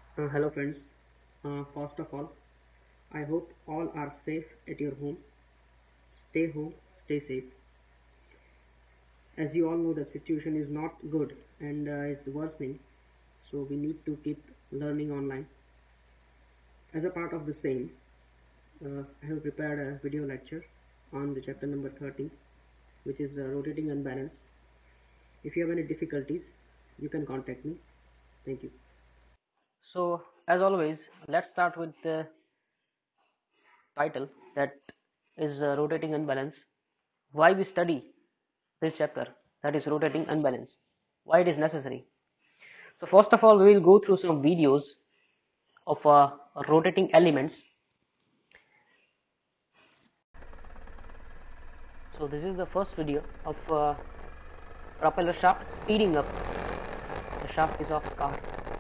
Hello friends. First of all, I hope all are safe at your home. Stay home, stay safe. As you all know, the situation is not good and is worsening, so we need to keep learning online. As a part of the same, I have prepared a video lecture on the chapter number 13, which is rotating unbalance. If you have any difficulties, you can contact me. Thank you. So, as always, let's start with the title, that is rotating unbalance. Why we study this chapter, that is rotating unbalance, why it is necessary. So, first of all, we will go through some videos of rotating elements. So, this is the first video of propeller shaft speeding up. The shaft is of car.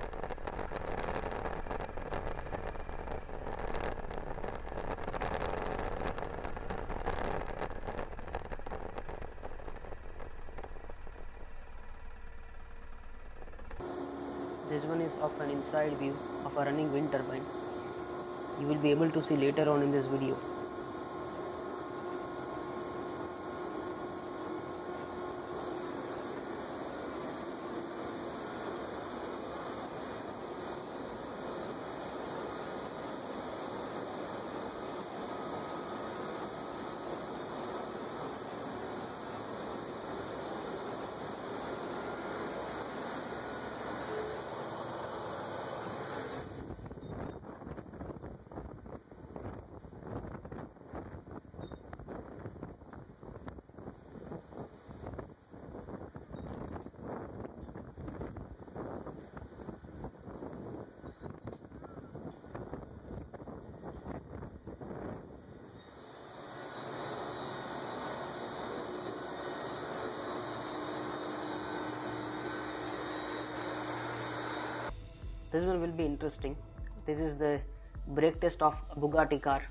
This one is of an inside view of a running wind turbine. You will be able to see later on in this video. This one will be interesting. This is the brake test of a Bugatti car.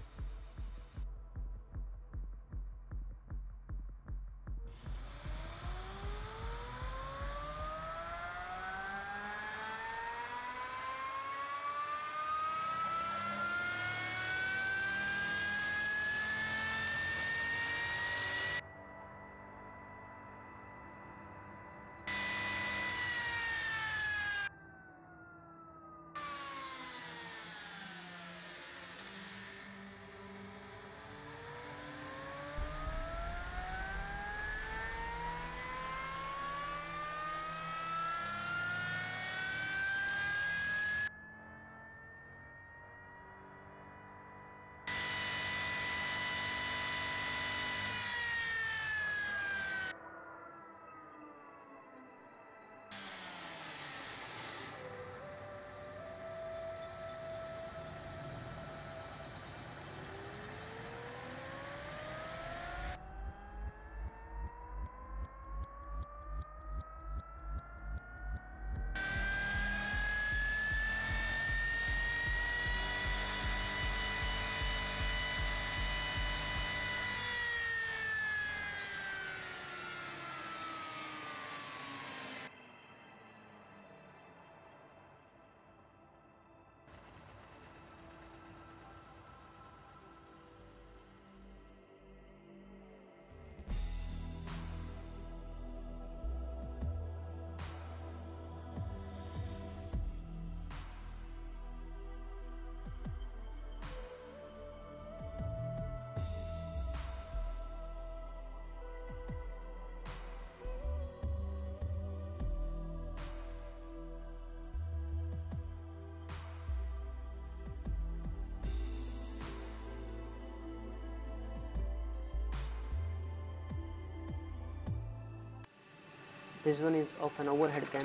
This one is of an overhead cam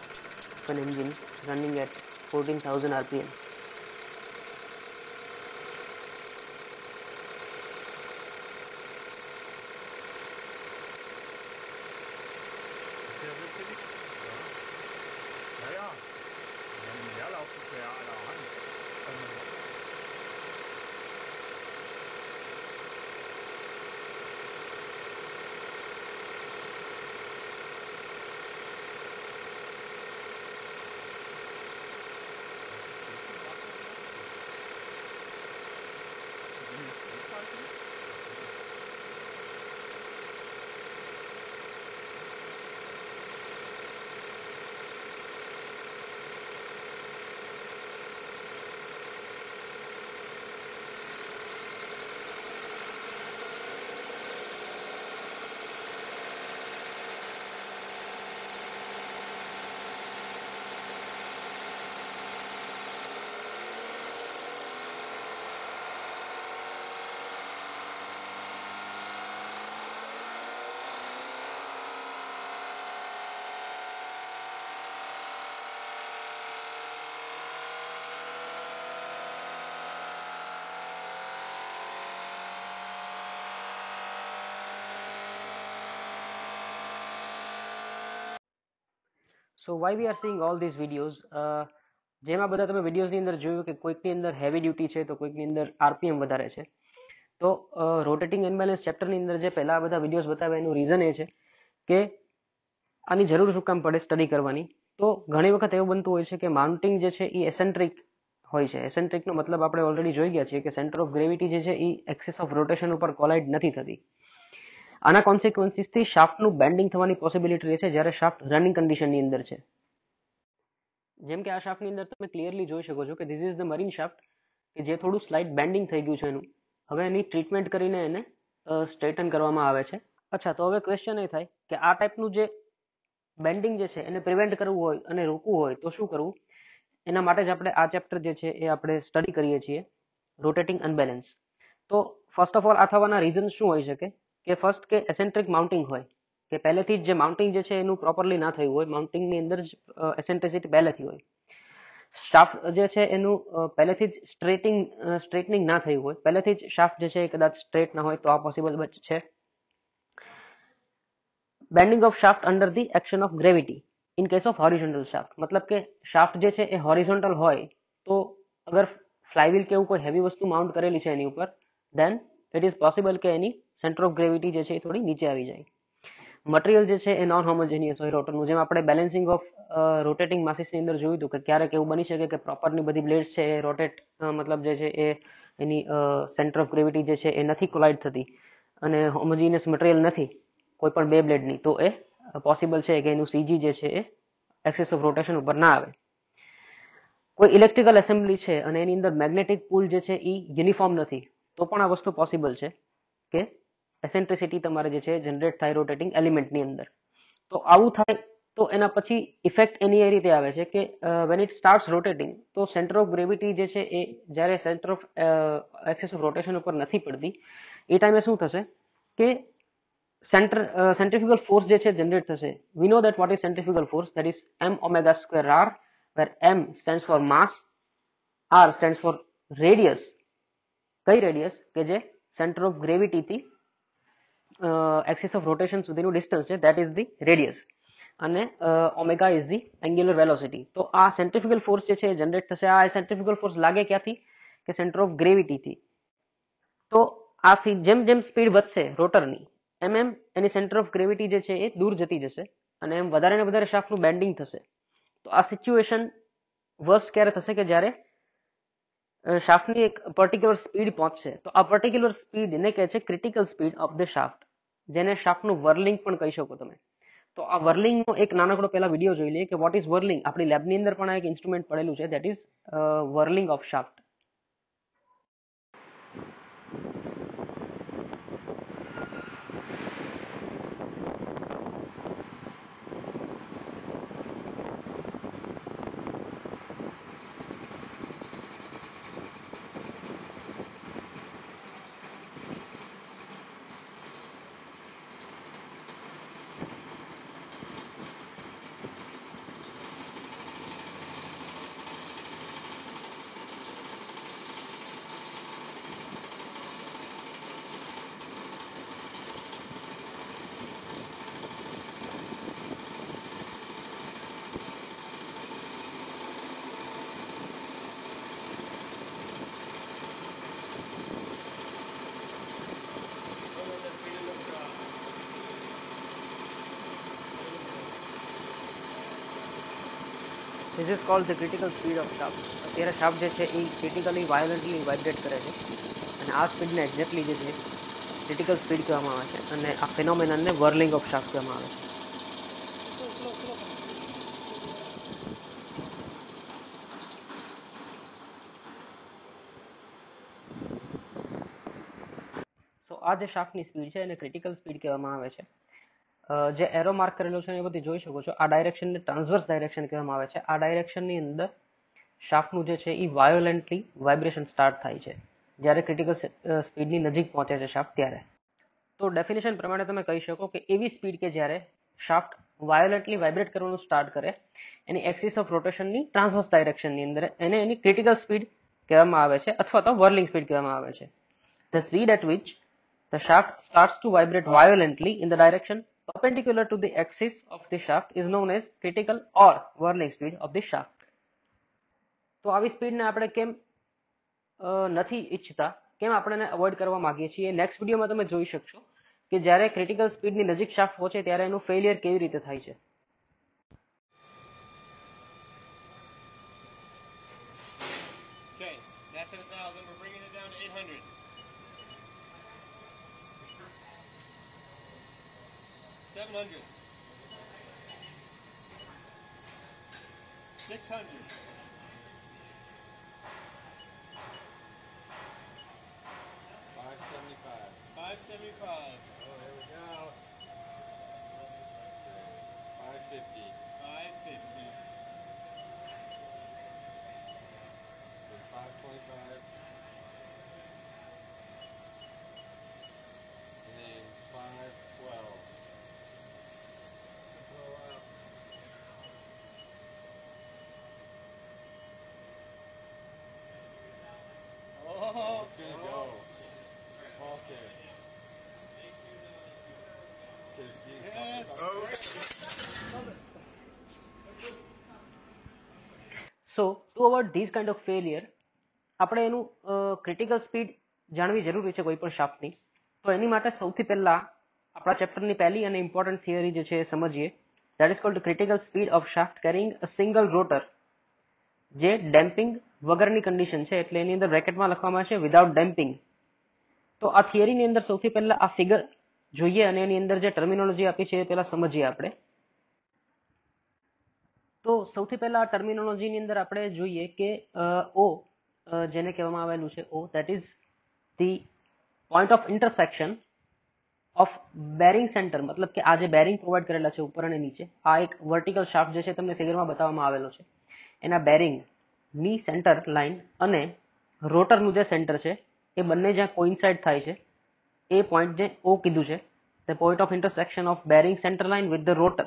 of an engine running at 14,000 rpm. So why we are seeing all these videos? જેમાં બધા તમે વિડીયોઝની અંદર જોયું કે કોઈકની અંદર heavy duty છે તો કોઈકની અંદર આરપીએમ વધારે છે. તો રોટેટિંગ અનબેલેન્સ ચેપ્ટરની અંદર જે પહેલા બધા વિડીયોઝ બતાવ્યા એનું રીઝન એ છે કે આની જરૂર શું કામ પડે સ્ટડી કરવાની. તો ઘણી વખત એવું બનતું હોય છે કે માઉન્ટિંગ જે છે એ એસેન્ટ્રિક હોય છે. એસેન્ટ્રિકનો મતલબ આપણે ઓલરેડી જોઈ ગયા છીએ કે સેન્ટર ઓફ ગ્રેવિટી જે છે એ એક્સિસ ઓફ રોટેશન ઉપર કોલાઇડ નથી થતી. આના કોન્સિક્વન્સીસથી શાફ્ટનું બેન્ડિંગ થવાની પોસિબિલિટી રહે છે જ્યારે શાફ્ટ રનિંગ કન્ડિશનની અંદર છે. જેમ કે આ શાફ્ટની અંદર તમે ક્લિયરલી જોઈ શકો છો કે this is the marine shaft કે જે થોડું સ્લાઇડ બેન્ડિંગ થઈ ગયું છે એનું. હવે એની ટ્રીટમેન્ટ કરીને એને સ્ટ્રેટન કરવામાં આવે છે. અચ્છા, તો હવે ક્વેશ્ચન એ થાય કે આ ટાઈપનું જે બેન્ડિંગ જે છે એને પ્રિવેન્ટ કરવું હોય અને રોકવું હોય તો શું કરવું? એના માટે જ આપણે આ ચેપ્ટર જે છે એ આપણે સ્ટડી કરીએ છીએ, રોટેટિંગ અનબેલેન્સ. તો ફર્સ્ટ ઓફ ઓલ આ થવાના રીઝન શું હોઈ શકે કે ફર્સ્ટ કે એસેન્ટ્રિક માઉન્ટિંગ હોય કે પહેલેથી જ જે માઉન્ટિંગ જે છે એનું પ્રોપરલી ના થયું હોય, માઉન્ટિંગની અંદર જ એસેન્ટ્રિસિટી પહેલેથી હોય. શાફ્ટ જે છે એનું પહેલેથી જ સ્ટ્રેટનિંગ ના થયું હોય, પહેલેથી જ શાફ્ટ જે છે એ કદાચ સ્ટ્રેટ ના હોય તો આ પોસિબલ છે. Bending of shaft under the action of gravity in case of horizontal shaft, મતલબ કે શાફ્ટ જે છે એ હોરિઝોન્ટલ હોય તો અગર ફ્લાયવ્હીલ કે એવું કોઈ હેવી વસ્તુ માઉન્ટ કરેલી છે એની ઉપર, દેન ઇટ ઇઝ પોસિબલ કે એની સેન્ટર ઓફ ગ્રેવિટી જે છે એ થોડી નીચે આવી જાય. મટીરિયલ જે છે એ નોન હોમોજેનિયસ હોય રોટરનું, જેમ આપણે બેલેન્સિંગ ઓફ રોટેટિંગ માસીસની અંદર જોયું હતું કે ક્યારેક એવું બની શકે કે પ્રોપરની બધી બ્લેડ્સ છે એ રોટેટ મતલબ જે છે એ એની સેન્ટર ઓફ ગ્રેવિટી જે છે એ નથી કોલાઇડ થતી અને હોમોજીનિયસ મટીરિયલ નથી કોઈ પણ બે બ્લેડની, તો એ પોસિબલ છે કે એનું સીજી જે છે એ એક્સિસ ઓફ રોટેશન ઉપર ના આવે. કોઈ ઇલેક્ટ્રિકલ એસેમ્બલી છે અને એની અંદર મેગ્નેટિક પુલ જે છે એ યુનિફોર્મ નથી તો પણ આ વસ્તુ પોસિબલ છે કે એસેન્ટ્રિસિટી તમારે જે છે જનરેટ થાય રોટેટિંગ એલિમેન્ટની અંદર. તો આવું થાય તો એના પછી ઇફેક્ટ એની એ રીતે આવે છે કે વેન ઇટ સ્ટાર્ટ્સ રોટેટિંગ તો સેન્ટર ઓફ ગ્રેવિટી જે છે એ જ્યારે centre of axis of rotation ઉપર નથી પડતી એ ટાઈમે શું થશે કે centrifugal force જે છે જનરેટ થશે. We know that what is centrifugal force, that is m omega square r, where m stands for mass, r stands for radius. કઈ રેડિયસ કે જે સેન્ટર ઓફ ગ્રેવિટી થી એક્સિસ ઓફ રોટેશન સુધીનું distance છે, that is the radius, અને omega is the angular velocity. તો આ centrifugal force જે છે એ જનરેટ થશે. આ સેન્ટ્રીફ્યુગલ ફોર્સ લાગે ક્યાંથી કે સેન્ટર ઓફ ગ્રેવિટીથી. તો આ જેમ જેમ સ્પીડ વધશે રોટરની એમ એમ એની સેન્ટર ઓફ ગ્રેવિટી જે છે એ દૂર જતી જશે અને એમ વધારે ને વધારે શાફ્ટનું બેન્ડિંગ થશે. તો આ સિચ્યુએશન વર્સ્ટ ક્યારે થશે કે જ્યારે શાફ્ટની એક પર્ટિક્યુલર સ્પીડ પહોંચશે. તો આ પર્ટિક્યુલર સ્પીડને કહે છે critical speed of the shaft, જેને શાફ્ટનું વર્લિંગ પણ કહી શકો તમે. તો આ વર્લિંગનો એક નાનકડો પહેલા વિડીયો જોઈ લઈએ કે વોટ ઇઝ વર્લિંગ. આપણી લેબની અંદર પણ આ એક ઇન્સ્ટ્રુમેન્ટ પડેલું છે, that is whirling of shaft. This is called the critical speed of shaft. અત્યારે શાફ્ટ જે છે એ ક્રિટિકલી વાયોલન્ટલી વાઇબ્રેટ કરે છે અને આ સ્પીડને એક્ઝેક્ટલી જે છે ક્રિટિકલ સ્પીડ કહેવામાં આવે છે અને આ ફિનોમેનનને વર્લિંગ ઓફ શાફ્ટ કહેવામાં આવે છે. સો આ જે શાફ્ટની સ્પીડ છે એને ક્રિટિકલ સ્પીડ કહેવામાં આવે છે. જે એરો માર્ક કરેલો છે એ બધી જોઈ શકો છો. આ ડાયરેક્શનને ટ્રાન્સવર્સ ડાયરેક્શન કહેવામાં આવે છે. આ ડાયરેક્શનની અંદર શાફ્ટનું જે છે એ વાયોલન્ટલી વાઇબ્રેશન સ્ટાર્ટ થાય છે જ્યારે ક્રિટિકલ સ્પીડની નજીક પહોંચે છે શાફ્ટ ત્યારે. તો ડેફિનેશન પ્રમાણે તમે કહી શકો કે એવી સ્પીડ કે જ્યારે શાફ્ટ વાયોલન્ટલી વાઇબ્રેટ કરવાનું સ્ટાર્ટ કરે એની એક્સિસ ઓફ રોટેશનની ટ્રાન્સવર્સ ડાયરેક્શનની અંદર એને એની ક્રિટિકલ સ્પીડ કહેવામાં આવે છે અથવા તો વર્લિંગ સ્પીડ કહેવામાં આવે છે. The speed at which the shaft starts to vibrate violently in the direction perpendicular to the axis of the shaft is known as critical or whirling speed of the shaft. તો આવી સ્પીડને આપણે કેમ નથી ઈચ્છતા, કેમ આપણે અવોઇડ કરવા માંગીએ છીએ, નેક્સ્ટ વિડીયોમાં તમે જોઈ શકશો કે જ્યારે ક્રિટિકલ સ્પીડની નજીક શાફ્ટ પહોંચે ત્યારે એનું ફેલિયર કેવી રીતે થાય છે. Okay, that's at 1,000. We're bringing it down to 800. 700. 600. 575. 575. Oh, there we go. 550. 550. 525. And then 512. Blow up. Oh, it's gonna go. Okay. Yes. So to avoid these kind of failure, આપણે એનું critical speed જાણવી જરૂરી છે કોઈ પણ શાફ્ટની. તો એની માટે સૌથી પહેલા આપણા ચેપ્ટરની પહેલી અને ઇમ્પોર્ટન્ટ થિયરી જે છે એ સમજીએ. That is called critical speed of shaft carrying a single rotor, જે ડેમ્પિંગ વગરની કન્ડિશન છે, એટલે એની અંદર બ્રેકેટમાં લખવામાં છે વિધાઉટ ડેમ્પિંગ. તો આ થિયરીની અંદર સૌથી પહેલા આ ફિગર જોઈએ અને એની અંદર જે ટર્મિનોલોજી આપી છે એ પહેલા સમજીએ આપણે. તો સૌથી પહેલા આ ટર્મિનોલોજીની અંદર આપણે જોઈએ કે ઓ જેને કહેવામાં આવેલું છે O, that is the point of intersection of bearing centre, મતલબ કે આ જે બેરિંગ પ્રોવાઈડ કરેલા છે ઉપર અને નીચે, આ એક વર્ટિકલ શાફ્ટ જે છે તમને ફિગરમાં બતાવવામાં આવેલો છે, એના બેરિંગની સેન્ટર લાઇન અને રોટરનું જે સેન્ટર છે એ બંને જ્યાં કોઇન્સાઇડ થાય છે એ પોઈન્ટ જે ઓ કીધું છે, the point of intersection of bearing centre line with the rotor,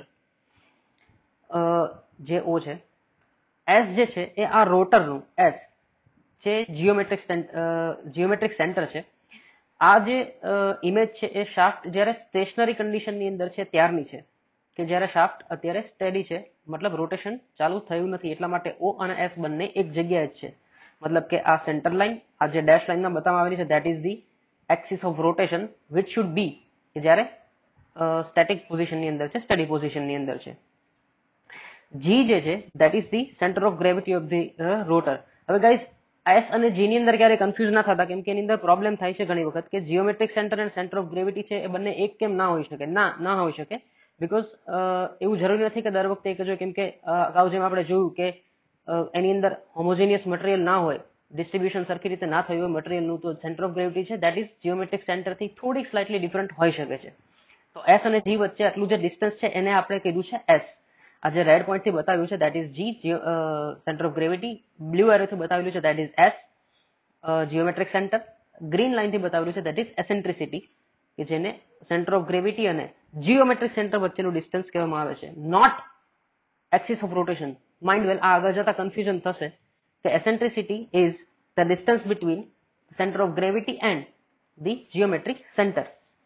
જે ઓ છે. એસ જે છે એ આ રોટરનું એસ જે જીઓમેટ્રિક સેન્ટર છે. આ જે ઇમેજ છે એ શાફ્ટ જ્યારે સ્ટેશનરી કન્ડિશનની અંદર છે ત્યારની છે, કે જ્યારે શાફ્ટ અત્યારે સ્ટેડી છે, મતલબ રોટેશન ચાલુ થયું નથી, એટલા માટે ઓ અને એસ બંને એક જગ્યાએ જ છે. મતલબ કે આ સેન્ટર લાઇન, આ જે ડેશ લાઇનમાં બતાવવામાં આવેલી છે, that is the axis of rotation which should be, કે જ્યારે સ્ટેટિક પોઝિશનની અંદર છે, સ્ટડી પોઝિશનની અંદર છે. જી જે છે that is the centre of gravity of the rotor. હવે ગાઈઝ એસ અને જી ની અંદર ક્યારે કન્ફ્યુઝ ના થતા, કેમ કે એની અંદર પ્રોબ્લેમ થાય છે ઘણી વખત કે જીઓમેટ્રિક સેન્ટર અને સેન્ટર ઓફ ગ્રેવિટી છે એ બંને એક કેમ ના હોઈ શકે, ના હોઈ શકે. બીકોઝ એવું જરૂરી નથી કે દર વખતે એક જ હોય, કેમ કે અગાઉ જેમ આપણે જોયું કે એની અંદર હોમોજીનિયસ મટીરિયલ ના હોય, ડિસ્ટ્રીબ્યુશન સરખી રીતે ના થયું હોય મટીરિયલનું, તો સેન્ટર ઓફ ગ્રેવિટી છે ધેટ ઇઝ જીઓમેટ્રિક સેન્ટરથી થોડીક સ્લાઇટલી ડિફરન્ટ હોઈ શકે છે. તો એસ અને જી વચ્ચે આટલું જે ડિસ્ટન્સ છે એને આપણે કીધું છે એસ. આ જે રેડ પોઈન્ટ થી બતાવ્યું છે that is G, centre of gravity. Blue એરોથી બતાવેલું છે that is S, geometric centre. Green line થી બતાવેલું છે ધેટ ઇઝ એસેન્ટ્રિસિટી, કે જેને સેન્ટર ઓફ ગ્રેવિટી અને જીઓમેટ્રિક સેન્ટર વચ્ચેનું ડિસ્ટન્સ કહેવામાં આવે છે, not axis of rotation. Mind well, આ આગળ જતા કન્ફ્યુઝન થશે કે eccentricity is the distance between centre of gravity and the geometric centre.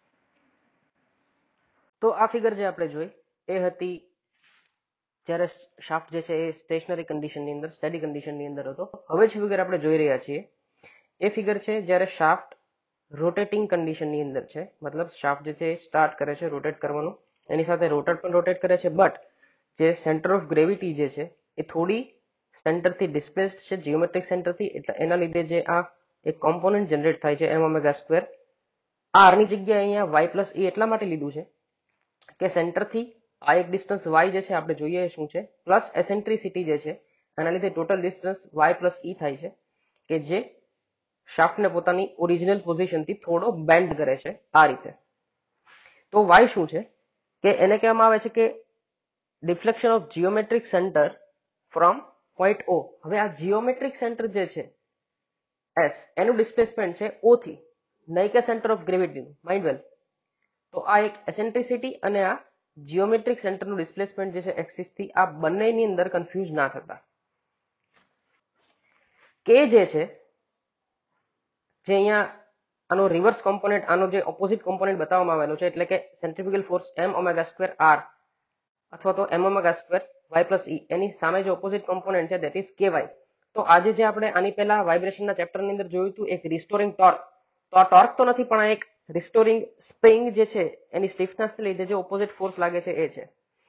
તો આ ફિગર જે આપણે જોઈ એ હતી જ્યારે શાફ્ટ જે છે એ સ્ટેશનરી કન્ડિશનની અંદર, સ્ટેડી કન્ડિશનની અંદર હતો. હવે જે ફિગર આપણે જોઈ રહ્યા છીએ એ ફિગર છે જ્યારે શાફ્ટ રોટેટિંગ કન્ડિશનની અંદર છે, મતલબ શાફ્ટ જે છે એ સ્ટાર્ટ કરે છે રોટેટ કરવાનું, એની સાથે રોટર પણ રોટેટ કરે છે, બટ જે સેન્ટર ઓફ ગ્રેવિટી જે છે એ થોડી સેન્ટરથી ડિસ્પ્લેસ્ડ છે, જીઓમેટ્રિક સેન્ટરથી, એટલે એના લીધે જે આ એક કોમ્પોનન્ટ જનરેટ થાય છે એમ ઓમેગા સ્ક્વેર. આરની જગ્યાએ અહીંયા વાય પ્લસ ઈ એટલા માટે લીધું છે કે સેન્ટરથી આ એક ડિસ્ટન્સ વાય જે છે આપણે જોઈએ શું છે, પ્લસ એસેન્ટ્રિસિટી જે છે એના લીધે total distance y plus e થાય છે, કે જે શાફ્ટને પોતાની ઓરિજિનલ પોઝિશનથી થોડો બેન્ડ કરે છે આ રીતે. તો વાય શું છે કે એને કહેવામાં આવે છે કે deflection of geometric centre from point O. હવે આ જીઓમેટ્રિક સેન્ટર જે છે એસ, એનું ડિસ્પ્લેસમેન્ટ છે ઓ થી, નહીં કે સેન્ટર ઓફ ગ્રેવિટીનું, માઇન્ડ વેલ. તો આ એક એસેન્ટ્રિસિટી અને આ જીઓમેટ્રિક સેન્ટરનું ડિસ્પ્લેસમેન્ટ જે છે એક્સિસ થી, આ બંનેની અંદર કન્ફ્યુઝ ના થતા. કે જે છે જે અહીંયા આનો રિવર્સ કોમ્પોનેન્ટ, આનો જે ઓપોઝિટ કોમ્પોનેન્ટ બતાવવામાં આવેલો છે, એટલે કે centrifugal force m omega square r અથવા તો m omega square y plus e, એની સામે જે ઓપોઝિટ કોમ્પોનેન્ટ છે દેટ ઇઝ ky. તો આજે જે આપણે આની પહેલા વાઇબ્રેશનના ચેપ્ટરની અંદર જોયું હતું એક રિસ્ટોરિંગ ટોર્ક, તો આ ટોર્ક તો નથી પણ આ એક રિસ્ટોરિંગ સ્પ્રિંગ જે છે એની સ્ટીફનેસને લીધે જે ઓપોઝિટ ફોર્સ લાગે છે એ છે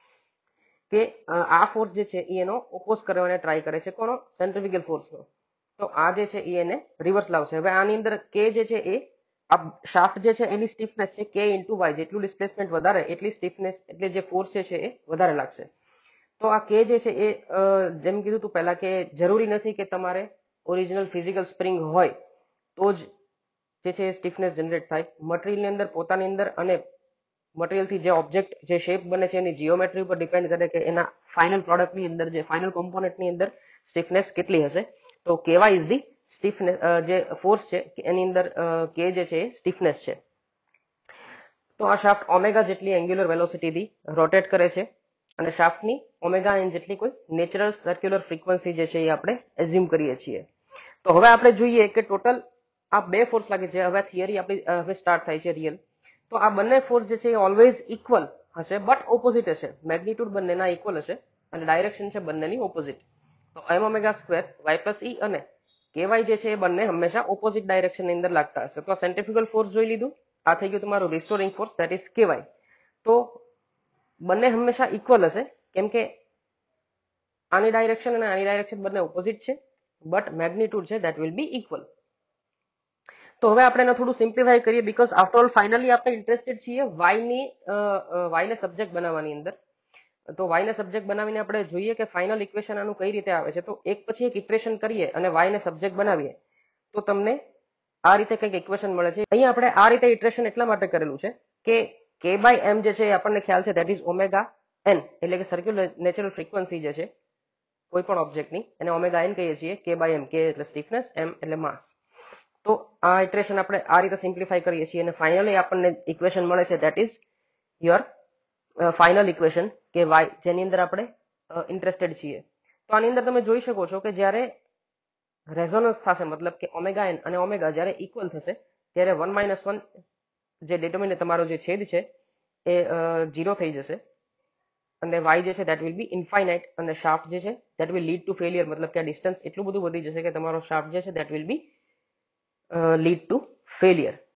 કે આ ફોર્સ જે છે એ એનો ઓપોઝ કરવાને ટ્રાય કરે છે, કોનો? સેન્ટ્રીફ્યુગલ ફોર્સનો. તો આ જે છે એ એને રિવર્સ લાવશે. હવે આની અંદર કે જે છે એ આ શાફ્ટ જે છે એની સ્ટીફનેસ છે કે ઇન્ટુ વાય, જેટલું ડિસ્પ્લેસમેન્ટ વધારે એટલી સ્ટીફનેસ એટલે જે ફોર્સ છે એ વધારે લાગશે. તો આ કે જે છે એ જેમ કીધું તું પહેલા કે જરૂરી નથી કે તમારે ઓરિજિનલ ફિઝિકલ સ્પ્રિંગ હોય તો જ જે છે એ સ્ટીફનેસ જનરેટ થાય. મટીરિયલની અંદર પોતાની અંદર અને મટીરિયલથી જે ઓબ્જેક્ટ જે શેપ બને છે એની જીઓમેટ્રી ઉપર ડિપેન્ડ કરે કે એના ફાઇનલ પ્રોડક્ટની અંદર જે ફાઇનલ કોમ્પોનેન્ટની અંદર સ્ટીફનેસ કેટલી હશે. તો કેવાય ઇઝ ધી સ્ટીફનેસ, જે ફોર્સ છે એની અંદર કે જે છે એ સ્ટીફનેસ છે. તો આ શાફ્ટ ઓમેગા જેટલી એંગ્યુલર વેલોસિટીથી રોટેટ કરે છે અને શાફ્ટની ઓમેગા એન જેટલી કોઈ નેચરલ સર્ક્યુલર ફ્રીક્વન્સી જે છે એ આપણે એઝ્યુમ કરીએ છીએ. તો હવે આપણે જોઈએ કે ટોટલ આ બે ફોર્સ લાગે છે. હવે થિયરી આપણી હવે સ્ટાર્ટ થાય છે રિયલ. તો આ બંને ફોર્સ જે છે એ ઓલવેઝ ઇક્વલ હશે બટ ઓપોઝિટ હશે. મેગ્નિટ્યુડ બંનેના ઇક્વલ હશે અને ડાયરેક્શન છે બંનેની ઓપોઝિટ. તો m omega square y plus e અને ky જે છે એ બંને હંમેશા ઓપોઝિટ ડાયરેક્શનની અંદર લાગતા હશે. તો આ સેન્ટ્રીફ્યુગલ ફોર્સ જોઈ લીધું, આ થઈ ગયું તમારું restoring force that is ky. તો બંને હંમેશા ઇક્વલ હશે કેમ કે આની ડાયરેક્શન અને આની ડાયરેક્શન બંને ઓપોઝિટ છે બટ મેગ્નિટ્યુડ છે દેટ વિલ બી ઇક્વલ. તો હવે આપણે એને થોડું સિમ્પ્લિફાઈ કરીએ બીકોઝ આફ્ટર ઓલ ફાઇનલી આપણે ઇન્ટરેસ્ટેડ છીએ વાયને સબ્જેક્ટ બનાવવાની અંદર. તો વાયને સબ્જેક્ટ બનાવીને આપણે જોઈએ કે ફાઇનલ ઇક્વેશન આનું કઈ રીતે આવે છે. તો એક પછી એક ઇટરેશન કરીએ અને વાયને સબ્જેક્ટ બનાવીએ તો તમને આ રીતે કંઈક ઇક્વેશન મળે છે. અહીંયા આપણે આ રીતે ઇટરેશન એટલા માટે કરેલું છે કે કે બાય એમ જે છે એ આપણને ખ્યાલ છે દેટ ઇઝ ઓમેગા એન, એટલે કે સર્ક્યુલર નેચરલ ફ્રીક્વન્સી જે છે કોઈ પણ ઓબ્જેક્ટની એને ઓમેગા એન કહીએ છીએ. કે બાય એમ, કે એટલે સ્ટીફનેસ, એમ એટલે માસ. તો આ ઇટરેશન આપણે આ રીતે સિમ્પ્લિફાઈ કરીએ છીએ અને ફાઇનલી આપણને ઇક્વેશન મળે છે that is your final equation કે વાય, જેની અંદર આપણે ઇન્ટરેસ્ટેડ છીએ. તો આની અંદર તમે જોઈ શકો છો કે જ્યારે રેઝોનન્સ થશે, મતલબ કે ઓમેગા એન અને ઓમેગા જ્યારે ઇક્વલ થશે ત્યારે 1 - 1 જે ડિટર્મિનન્ટ તમારો જે છેદ છે એ 0 થઈ જશે અને વાય જે છે દેટ વિલ બી ઇન્ફાઇનાઇટ અને શાફ્ટ જે છે that will lead to failure. મતલબ કે આ ડિસ્ટન્સ એટલું બધું વધી જશે કે તમારો શાફ્ટ જે છે that will be lead to failure.